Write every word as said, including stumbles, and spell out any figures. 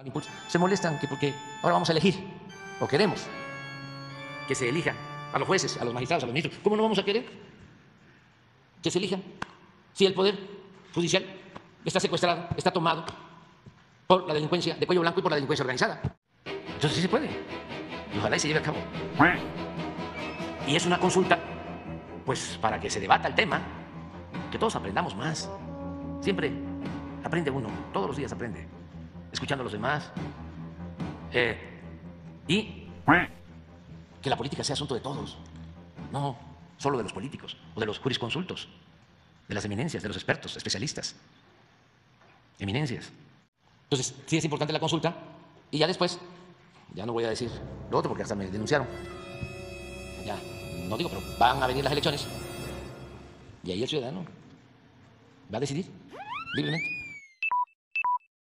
Se molestan que porque ahora vamos a elegir, o queremos que se elijan a los jueces, a los magistrados, a los ministros. ¿Cómo no vamos a querer que se elijan si el Poder Judicial está secuestrado, está tomado por la delincuencia de cuello blanco y por la delincuencia organizada? Entonces sí se puede, y ojalá y se lleve a cabo. Y es una consulta, pues, para que se debata el tema, que todos aprendamos más. Siempre aprende uno, todos los días aprende, escuchando a los demás. Eh, y que la política sea asunto de todos, no solo de los políticos o de los jurisconsultos, de las eminencias, de los expertos, especialistas, eminencias. Entonces, sí es importante la consulta y ya después, ya no voy a decir lo otro porque hasta me denunciaron. Ya, no digo, pero van a venir las elecciones y ahí el ciudadano va a decidir libremente.